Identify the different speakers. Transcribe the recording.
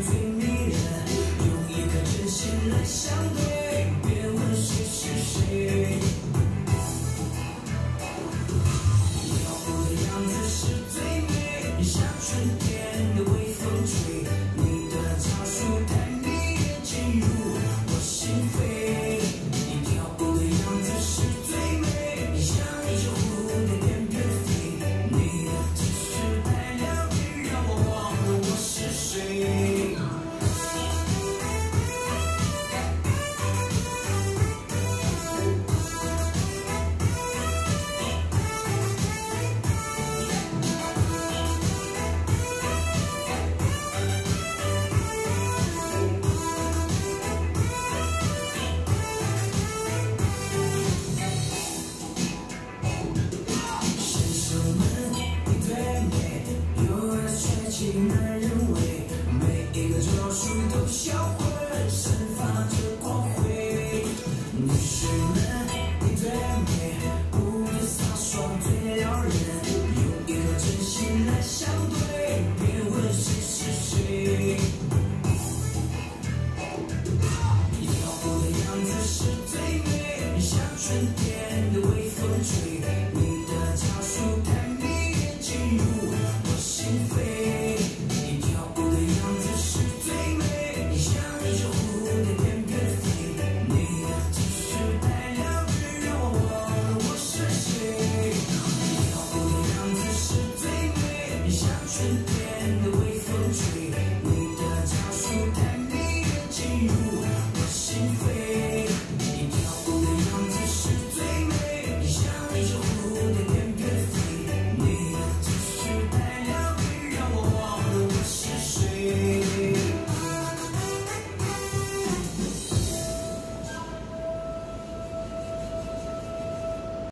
Speaker 1: 最迷人，用一颗真心来相对，别问谁是谁。跳舞的样子是最美，像春天的微风吹，你的招数太迷人，进入我心扉。你跳舞的样子是最美，像一只蝴蝶翩翩飞，你的姿势太疗愈，让我忘了我是谁。先生们一对美，有爱帅气男人味，每一个招数都销魂，散发着光辉。女士们一对美，无比飒爽最撩人，用一颗真心来相对，别问谁是谁。你跳舞的样子是最美，像春天的微风吹，你的招数太迷人，进入我心扉。你跳舞的样子是最美，像一只蝴蝶翩翩飞，你的姿势太疗愈，让我忘了我是谁。你跳舞的样子是最美，像春天的微风吹，你的招数太美。